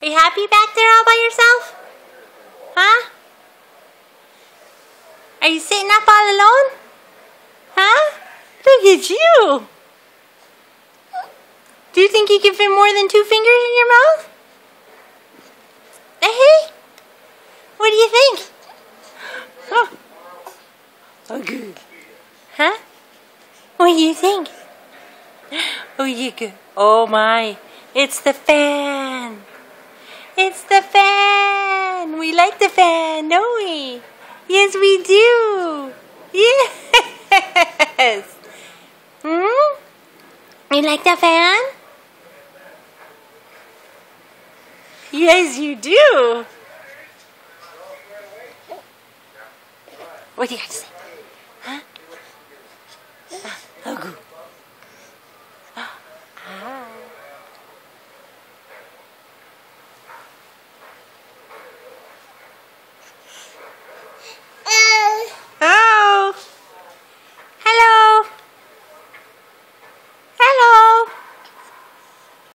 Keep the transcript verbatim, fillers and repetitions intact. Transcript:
Are you happy back there all by yourself? Huh? Are you sitting up all alone? Huh? Look at you. Do you think you can fit more than two fingers in your mouth? Hey? What do you think? Oh. Oh, good. Huh? What do you think? Oh, you good. Oh, my. It's the fan. It's the fan. We like the fan, don't we? Yes, we do. Yes. Hmm? You like the fan? Yes, you do. What do you got to say?